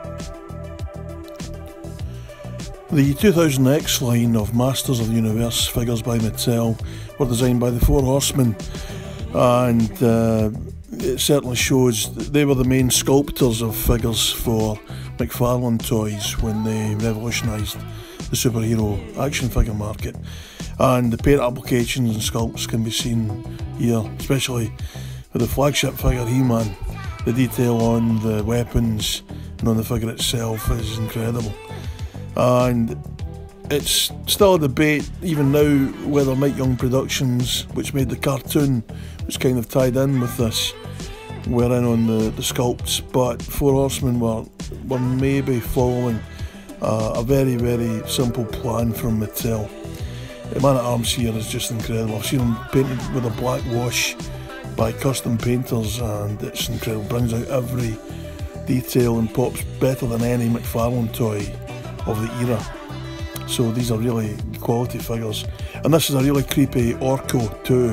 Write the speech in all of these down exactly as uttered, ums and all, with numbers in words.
The two thousand X line of Masters of the Universe figures by Mattel were designed by the Four Horsemen, and uh, it certainly shows that they were the main sculptors of figures for McFarlane Toys when they revolutionised the superhero action figure market. And the paint applications and sculpts can be seen here, especially with the flagship figure He-Man. The detail on the weapons and on the figure itself is incredible. And it's still a debate even now whether Mike Young Productions, which made the cartoon, which kind of tied in with this, were in on the, the sculpts, but Four Horsemen were, were maybe following uh, a very, very simple plan from Mattel. The Man at Arms here is just incredible. I've seen him painted with a black wash by custom painters, and it's incredible. Brings out every detail and pops better than any McFarlane toy of the era. So these are really quality figures. And this is a really creepy Orko too,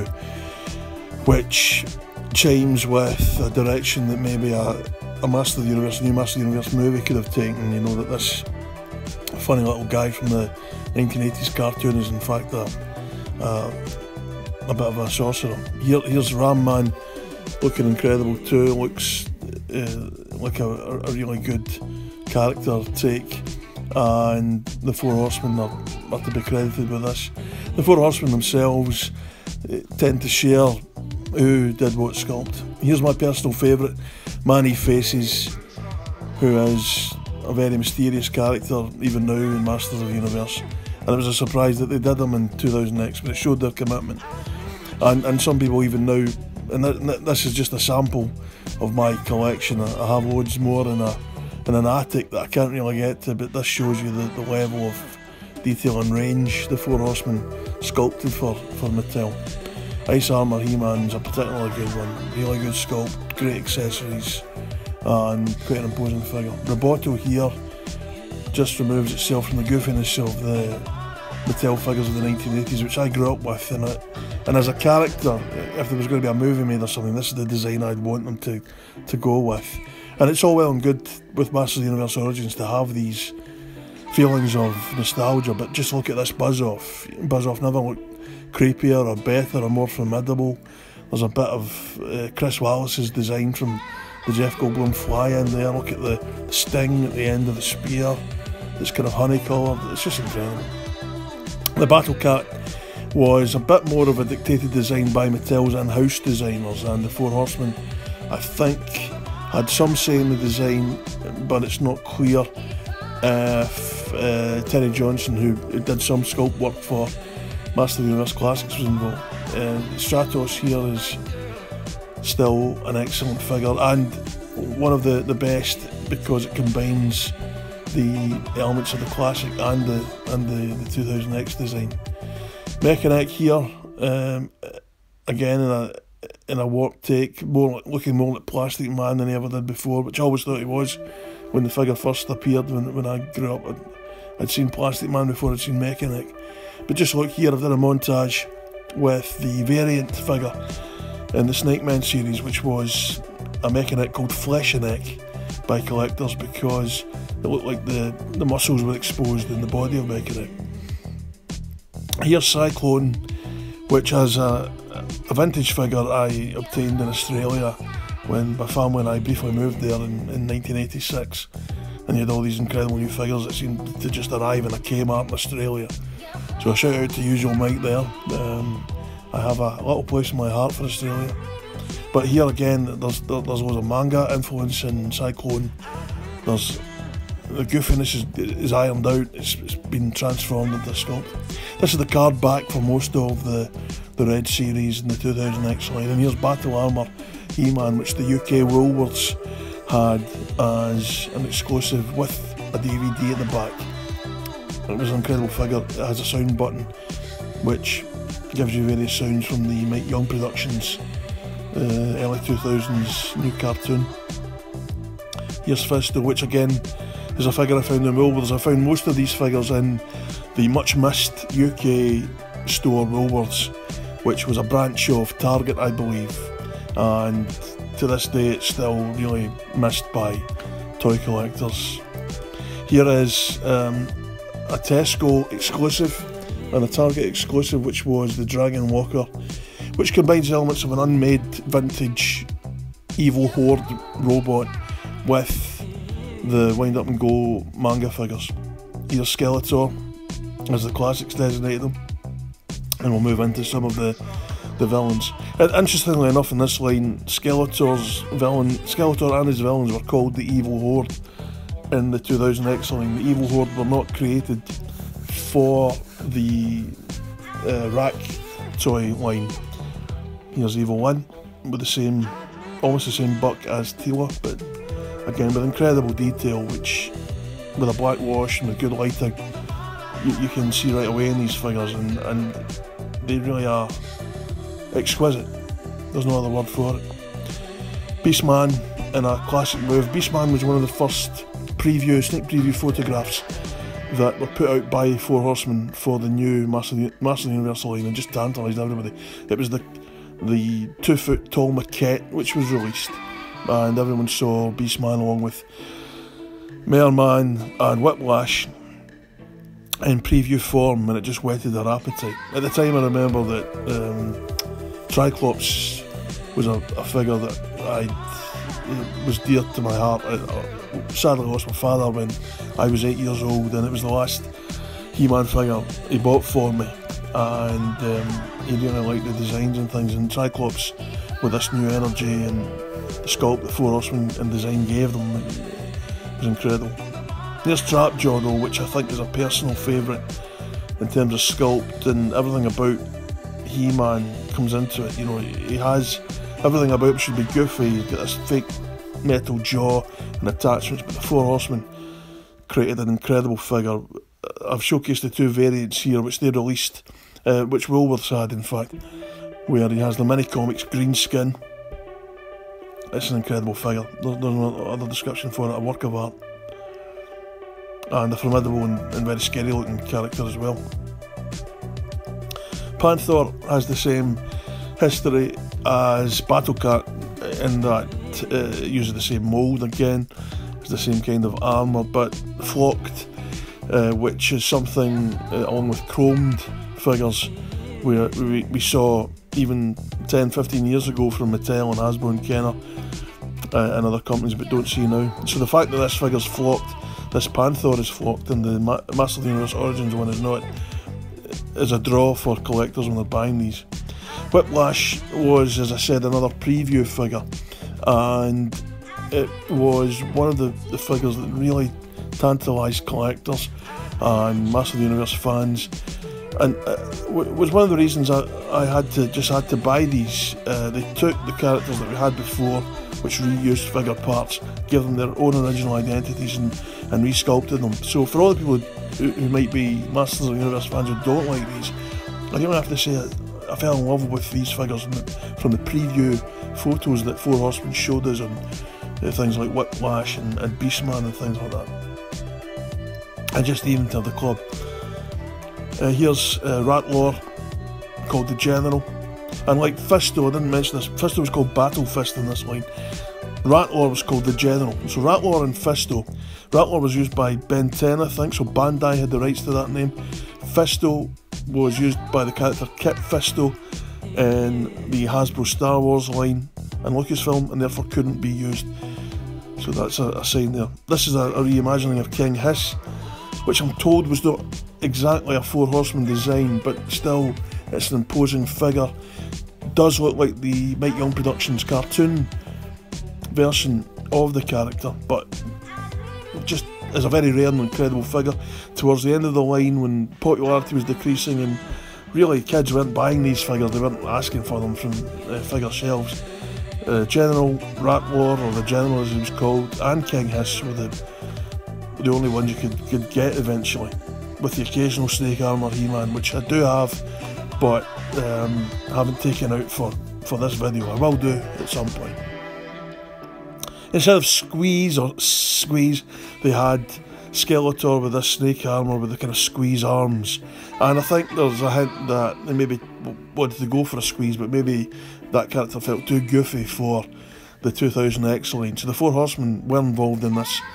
which chimes with a direction that maybe a, a Master of the Universe, a new Master of the Universe movie could have taken. You know, that this funny little guy from the nineteen eighties cartoon is in fact a, a, a bit of a sorcerer. Here, here's Ram Man looking incredible too. Looks uh, like a, a really good character take. And the Four Horsemen are, are to be credited with this. The Four Horsemen themselves uh, tend to share who did what sculpt. Here's my personal favourite, Manny Faces, who is a very mysterious character even now in Masters of the Universe. And it was a surprise that they did him in two thousand X, but it showed their commitment. And, and some people even now, and th this is just a sample of my collection. I have loads more in a in an attic that I can't really get to, but this shows you the, the level of detail and range the Four Horsemen sculpted for, for Mattel. Ice Armour He-Man's a particularly good one, really good sculpt, great accessories, and quite an imposing figure. Roboto here just removes itself from the goofiness of the Mattel figures of the nineteen eighties, which I grew up with, and, it, and as a character, if there was going to be a movie made or something, this is the design I'd want them to, to go with. And it's all well and good with Masters of the Universe Origins to have these feelings of nostalgia, but just look at this Buzz-Off. Buzz-Off never looked creepier or better or more formidable. There's a bit of uh, Chris Wallace's design from the Jeff Goldblum fly in there. Look at the sting at the end of the spear. It's kind of honey-coloured. It's just incredible. The Battle Cat was a bit more of a dictated design by Mattel's in-house designers, and the Four Horsemen, I think, had some say in the design, but it's not clear if uh, Terry Johnson, who did some sculpt work for Master of the Universe Classics, was involved. Uh, Stratos here is still an excellent figure, and one of the, the best because it combines the elements of the classic and the and the, the two thousand X design. Mechanic here, um, again in a in a warp take, more looking more like Plastic Man than he ever did before, which I always thought he was when the figure first appeared. When when I grew up, I'd, I'd seen Plastic Man before I'd seen Mechanic. But just look here, I've done a montage with the variant figure in the Snake Man series, which was a Mechanic called Fleshinek by collectors because it looked like the, the muscles were exposed in the body of Mechanic. Here's Cyclone, which has a, a vintage figure I obtained in Australia when my family and I briefly moved there in, in nineteen eighty-six, and you had all these incredible new figures that seemed to just arrive in a Kmart in Australia. So a shout out to Usual Mike there. Um, I have a little place in my heart for Australia. But here again, there's there, there's loads of manga influence in Cyclone. There's the goofiness is, is ironed out. It's, it's been transformed into a sculpt. This is the card back for most of the the Red series in the two thousand X line. And here's Battle Armour He-Man, which the U K Woolworths had as an exclusive with a D V D at the back. It was an incredible figure. It has a sound button which gives you various sounds from the Mike Young Productions uh, early two thousands new cartoon. Here's Fisto, which again is a figure I found in Woolworths. I found most of these figures in the much missed U K store Woolworths, which was a branch of Target, I believe, and to this day it's still really missed by toy collectors. Here is um, a Tesco exclusive and a Target exclusive, which was the Dragon Walker, which combines elements of an unmade vintage Evil Horde robot with the Wind Up and Go manga figures. Here's Skeletor, as the classics designate them, and we'll move into some of the, the villains. And interestingly enough, in this line, Skeletor's villain, Skeletor and his villains were called the Evil Horde in the two thousand X line. The Evil Horde were not created for the uh, Rack toy line. Here's Evil One with the same, almost the same buck as Teela, but again with incredible detail, which with a black wash and with good lighting, you, you can see right away in these figures, and, and they really are exquisite. There's no other word for it. Beastman in a classic move. Beastman was one of the first preview, sneak preview photographs that were put out by Four Horsemen for the new Master, Master of the Universe line, and just tantalised everybody. It was the the two foot tall maquette which was released, and everyone saw Beastman along with Merman and Whiplash in preview form, and it just whetted their appetite. At the time, I remember that um, Triclops was a, a figure that I was dear to my heart. I, I sadly lost my father when I was eight years old, and it was the last He-Man figure he bought for me, and um, he really liked the designs and things, and Triclops with this new energy and the sculpt that Four Horsemen and design gave them, it was incredible. There's Trapjaw though, which I think is a personal favourite in terms of sculpt, and everything about He-Man comes into it. You know, he has everything about him should be goofy. He's got this fake metal jaw and attachments, but the Four Horsemen created an incredible figure. I've showcased the two variants here, which they released, uh, which Woolworths had in fact, where he has the mini comics green skin. It's an incredible figure. There's, there's no other description for it, a work of art. And a formidable and, and very scary looking character as well. Panther has the same history as Battlecat in that uh, it uses the same mould again, it's the same kind of armour, but flocked, uh, which is something uh, along with chromed figures where we, we saw even ten fifteen years ago from Mattel and Hasbro and Kenner uh, and other companies, but don't see now. So the fact that this figure's flocked, this Panther is flocked, and the Ma Master of the Universe Origins one is not, is a draw for collectors when they're buying these. Whiplash was, as I said, another preview figure, and it was one of the, the figures that really tantalised collectors and Master of the Universe fans, and uh, was one of the reasons I, I had to just had to buy these. Uh, they took the characters that we had before, which reused figure parts, gave them their own original identities, and, and resculpted them. So for all the people who, who might be Masters of the Universe fans who don't like these, I don't have to say that I fell in love with these figures from the preview photos that Four Horsemen showed us, and uh, things like Whiplash and, and Beastman and things like that. And just even to the club. Uh, here's uh, Ratlor, called the General. And like Fisto, I didn't mention this, Fisto was called Battle Fist in this line. Ratlor was called the General. So Ratlor and Fisto. Ratlor was used by Ben ten, I think, so Bandai had the rights to that name. Fisto was used by the character Kit Fisto in the Hasbro Star Wars line and Lucasfilm, and therefore couldn't be used. So that's a, a sign there. This is a, a reimagining of King Hiss, which I'm told was not exactly a Four Horsemen design, but still it's an imposing figure. Does look like the Mike Young Productions cartoon version of the character, but just is a very rare and incredible figure. Towards the end of the line, when popularity was decreasing and really kids weren't buying these figures, they weren't asking for them from uh, figure shelves, uh, General Ratlor, or the General as he was called, and King Hiss were the, the only ones you could, could get eventually, with the occasional Snake Armour He-Man, which I do have, but um, haven't taken out for, for this video. I will do at some point. Instead of Squeeze or Squeeze, they had Skeletor with this snake armour with the kind of squeeze arms, and I think there's a hint that they maybe wanted to go for a Squeeze, but maybe that character felt too goofy for the two thousand X line. So the Four Horsemen were involved in this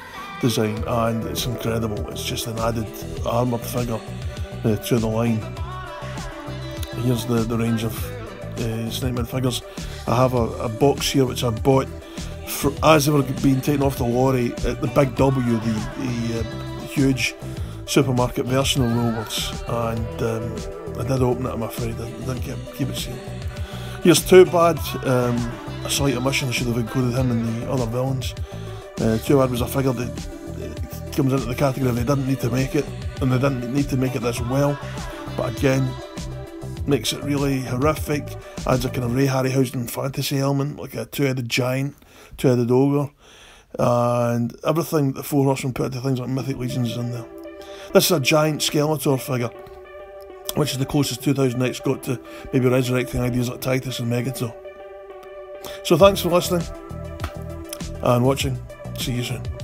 design, and it's incredible. It's just an added armoured figure uh, to the line. Here's the, the range of uh, Snakeman figures. I have a, a box here which I bought for, as they were being taken off the lorry at the Big W, the, the uh, huge supermarket version of Woolworths, and um, I did open it, I'm afraid. I didn't keep, keep it sealed. Here's Too Bad, um, a slight omission. I should have included him in the other villains. Uh, Too Bad was a figure that uh, comes into the category of they didn't need to make it, and they didn't need to make it this well, but again, makes it really horrific, adds a kind of Ray Harryhausen fantasy element, like a two-headed giant, two-headed ogre, and everything that the Four Horsemen put into things like Mythic Legions is in there. This is a giant Skeletor figure, which is the closest two thousand X got to maybe resurrecting ideas like Titus and Megator. So thanks for listening and watching. See you soon.